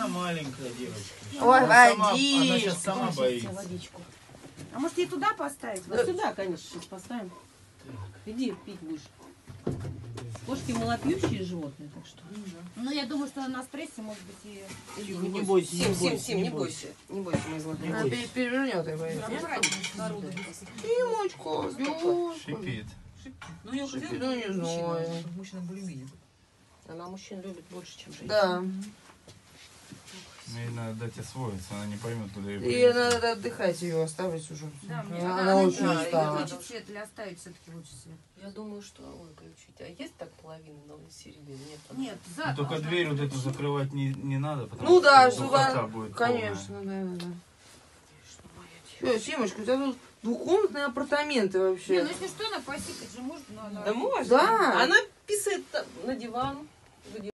она маленькая девочка. Ой, Она водичку. сейчас сама боится. Водичку. А может ей туда поставить? Да сюда, конечно, сейчас поставим. Иди, пить будешь. Кошки малопьющие животные, так что. Ну, я думаю, что на стрессе, может быть, и... Тихо, не бойся, не бойся, Сим, не бойся. Не бойся, моя золотая. Она перевернет, я боюсь. Тимочка, девушка. Шипит. Ну, я уже Ну, не знаю. мужчина бы любили. Она мужчин любит больше, чем женщин. Да. Ей надо дать освоиться, она не поймет, куда ее И привезти. надо отдыхать ее, оставить уже. Да, мне Она очень не устала. хочет свет или оставить все-таки лучше свет. Я думаю, что... Ой, включить. А есть так половина на середине? Нет. Нет, Ну, зад. только дверь вот эту закрывать не надо, потому Ну да, что сюда, духота будет конечно, да. Все, Симочка, у тебя тут двухкомнатные апартаменты Не, вообще. ну если что, она посикать же может, но она... Да можно? Да. Она писает на диван.